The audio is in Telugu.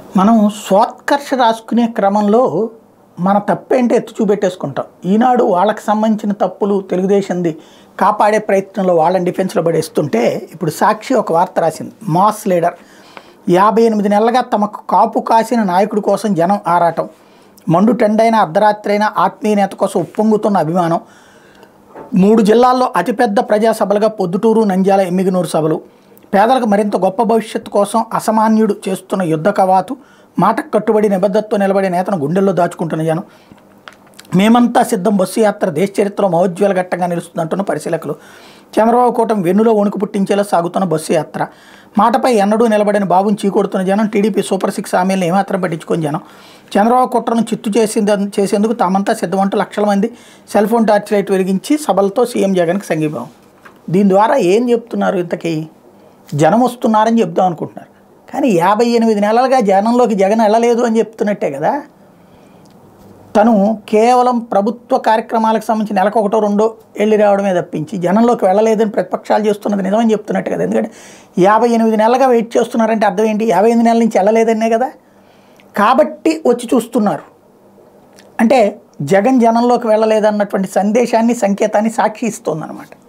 మనం స్వోత్కర్ష రాసుకునే క్రమంలో మన తప్పేంటో ఎత్తి చూపెట్టేసుకుంటాం. ఈనాడు వాళ్ళకి సంబంధించిన తప్పులు తెలుగుదేశంది కాపాడే ప్రయత్నంలో వాళ్ళని డిఫెన్స్లో పడేస్తుంటే ఇప్పుడు సాక్షి ఒక వార్త రాసింది. మాస్ లీడర్ 58 నెలలుగా తమకు కాపు కాసిన నాయకుడి కోసం జనం ఆరాటం, మండు టెండైన అర్ధరాత్రైన ఆత్మీయ నేత కోసం ఉప్పొంగుతున్న అభిమానం, 3 జిల్లాల్లో అతిపెద్ద ప్రజాసభలుగా పొద్దుటూరు, నంద్యాల, ఎమ్మిగనూరు సభలు, పేదలకు మరింత గొప్ప భవిష్యత్తు కోసం అసామాన్యుడు చేస్తున్న యుద్ధ కవాతు, మాటకు కట్టుబడి నిబద్ధతతో నిలబడే నేతను గుండెల్లో దాచుకుంటున్న జనం, మేమంతా సిద్ధం బస్సు యాత్ర దేశ చరిత్రలో మహోజ్వల ఘట్టంగా నిలుస్తుందంటున్న పరిశీలకులు, చంద్రబాబు కూటమి వెన్నులో వణుకు పుట్టించేలా సాగుతున్న బస్సు యాత్ర, మాటపై ఎన్నడూ నిలబడిన బాబుని చీకొడుతున్న జనం, టీడీపీ సూపర్ 6 హామీలను ఏమాత్రం పట్టించుకొని జనం, చంద్రబాబు కుట్రను చిత్తు చేసేందుకు తామంతా సిద్ధమంటూ లక్షల మంది సెల్ ఫోన్ టార్చ్ లైట్ వెలిగించి సభలతో సీఎం జగన్కి సంఘీభావం. దీని ద్వారా ఏం చెప్తున్నారు? ఇంతకీ జనం వస్తున్నారని చెప్దాం అనుకుంటున్నారు, కానీ 58 నెలలుగా జనంలోకి జగన్ వెళ్ళలేదు అని చెప్తున్నట్టే కదా. తను కేవలం ప్రభుత్వ కార్యక్రమాలకు సంబంధించి నెలకు 1, 2 వెళ్ళి రావడమే తప్పించి జనంలోకి వెళ్ళలేదని ప్రతిపక్షాలు చేస్తున్నది నిజమని చెప్తున్నట్టు కదా. ఎందుకంటే 58 నెలలుగా వెయిట్ చేస్తున్నారంటే అర్థం ఏంటి? 58 నెలల నుంచి వెళ్ళలేదనే కదా. కాబట్టి వచ్చి చూస్తున్నారు అంటే జగన్ జనంలోకి వెళ్ళలేదన్నటువంటి సందేశాన్ని, సంకేతాన్ని సాక్షి ఇస్తోందన్నమాట.